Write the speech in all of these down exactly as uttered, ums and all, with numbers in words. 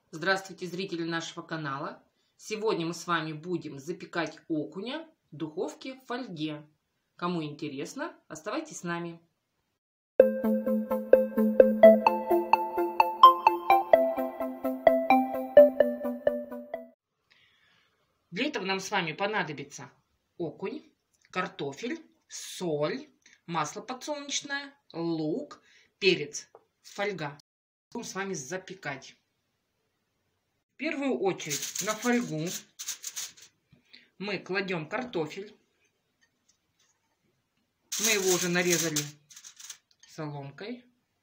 Здравствуйте, зрители нашего канала! Сегодня мы с вами будем запекать окуня в духовке в фольге. Кому интересно, оставайтесь с нами. Для этого нам с вами понадобится окунь, картофель, соль, масло подсолнечное, лук, перец, фольга. Будем с вами запекать. В первую очередь на фольгу мы кладем картофель. Мы его уже нарезали соломкой.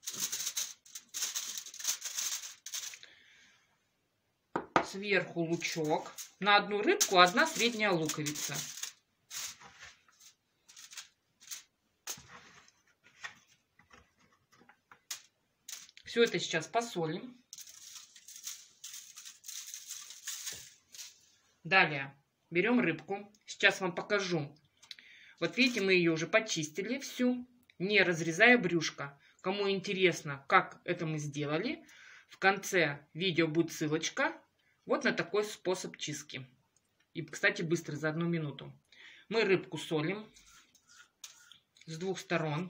Сверху лучок. На одну рыбку одна средняя луковица. Все это сейчас посолим. Далее берем рыбку. Сейчас вам покажу. Вот видите, мы ее уже почистили всю, не разрезая брюшко. Кому интересно, как это мы сделали, в конце видео будет ссылочка вот на такой способ чистки. И, кстати, быстро, за одну минуту. Мы рыбку солим с двух сторон.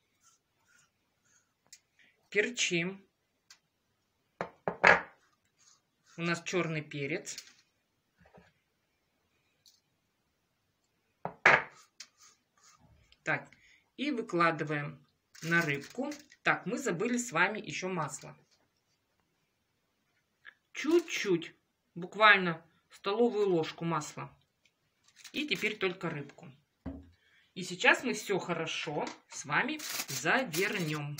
Перчим. У нас черный перец. Так, и выкладываем на рыбку. Так, мы забыли с вами еще масло. Чуть-чуть, буквально столовую ложку масла. И теперь только рыбку. И сейчас мы все хорошо с вами завернем.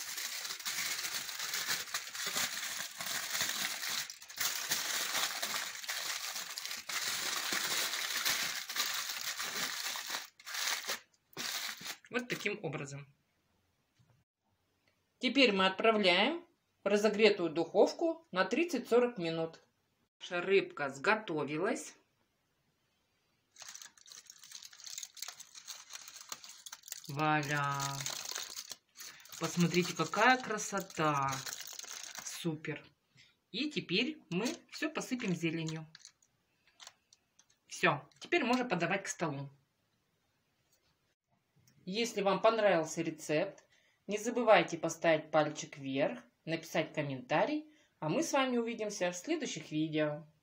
Вот таким образом. Теперь мы отправляем в разогретую духовку на тридцать-сорок минут. Наша рыбка сготовилась. Вуаля! Посмотрите, какая красота! Супер! И теперь мы все посыпем зеленью. Все, теперь можно подавать к столу. Если вам понравился рецепт, не забывайте поставить пальчик вверх, написать комментарий, а мы с вами увидимся в следующих видео.